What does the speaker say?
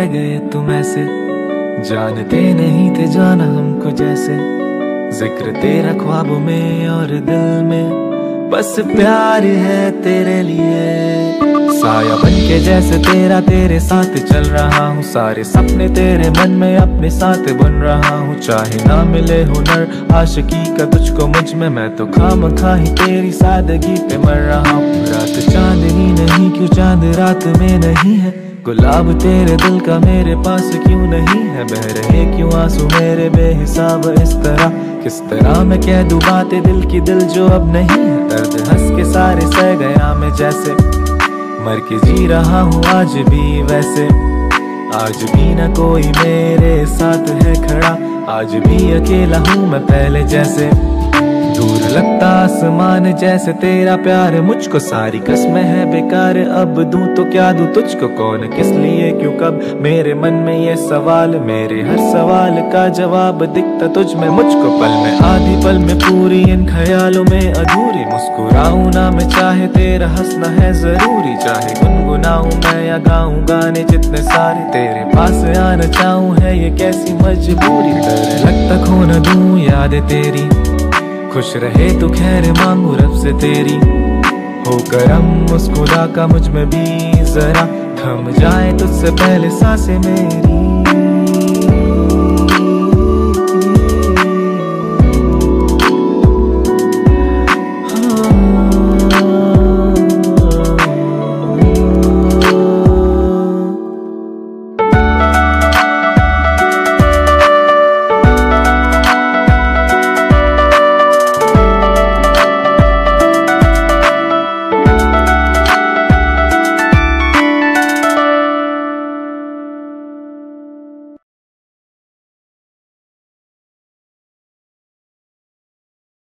रह गए तुम ऐसे, जानते नहीं थे जाना हमको जैसे। जिक्र तेरा ख्वाबों में और दिल में, बस प्यार है तेरे लिए। साया बन के जैसे तेरा तेरे साथ चल रहा हूँ, सारे सपने तेरे मन में अपने साथ बुन रहा हूँ। चाहे ना मिले हुनर आशिकी का तुझको मुझ में, मैं तो खामखा ही तेरी सादगी पे मर रहा हूँ। रात चांदनी नहीं क्यों चांद रात में नहीं है, गुलाब तेरे दिल का मेरे पास क्यों नहीं है। बह रहे क्यों आंसू मेरे बेहिसाब इस तरह, किस तरह मैं कह दूं बातें दिल की, दिल जो अब नहीं है। दर्द हंस के सारे सह गया मैं जैसे, मर के जी रहा हूँ आज भी वैसे। आज भी ना कोई मेरे साथ है खड़ा, आज भी अकेला हूँ मैं पहले जैसे। दूर लगता आसमान जैसे तेरा प्यार मुझको, सारी कस्में है बेकार अब दूं तो क्या दूं तुझको। कौन किस लिए क्यों कब, मेरे मन में ये सवाल, मेरे हर सवाल का जवाब दिखता तुझ में मुझको। पल में आधी पल में पूरी इन ख्यालों में अधूरी, मुस्कुराऊं ना मैं चाहे तेरा हंसना है जरूरी। चाहे गुनगुनाऊं मैं या गाऊं गाने जितने सारे, तेरे पास आना चाहूं है ये कैसी मजबूरी। डर लगता खो न दूं यादें तेरी, खुश रहे तो खैर मांगू रब से तेरी। हो करम उस खुदा का मुझ में भी जरा, थम जाए तुझसे पहले सांसें मेरी।